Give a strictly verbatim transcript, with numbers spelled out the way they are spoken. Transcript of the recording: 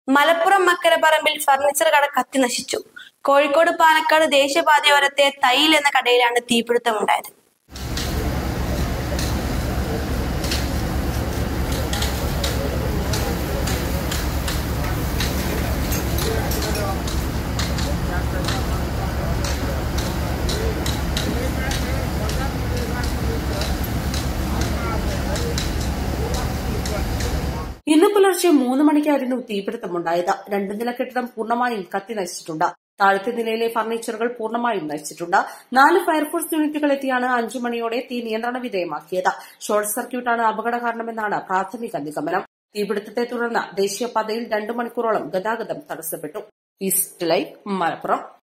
Malappuram മക്കരപ്പറമ്പിൽ furniture കട കത്തി നശിച്ചു. കോഴിക്കോട് പാലക്കാട് ദേശീയപാതയോരത്തെ തയ്യിൽ എന്ന കടയിലാണ് തീപിടുത്തമുണ്ടായത്. ഇന്ന് പുലർച്ചെ മൂന്ന് മണിക്കായിരുന്നു തീപിടുത്തമുണ്ടായത്. രണ്ടു നില കെട്ടിടം പൂർണ്ണമായും കത്തി നശിച്ചിട്ടുണ്ട്. താഴത്തെ നിലയിലെ ഫർണിച്ചറുകൾ പൂർണ്ണമായും നശിച്ചിട്ടുണ്ട്. നാല് ഫയർഫോഴ്സ് യൂണിറ്റുകൾ എത്തിയാണ് അഞ്ചു മണിയോടെ തീ നിയന്ത്രണ വിധേയമാക്കിയത്. ഷോർട്ട് സർക്യൂട്ടാണ് അപകട കാരണമെന്നാണ് പ്രാഥമിക നിഗമനം. തീപിടുത്തത്തെ തുടർന്ന് ദേശീയപാതയിൽ രണ്ടു മണിക്കൂറോളം ഗതാഗതം തടസ്സപ്പെട്ടു. East live, Malappuram.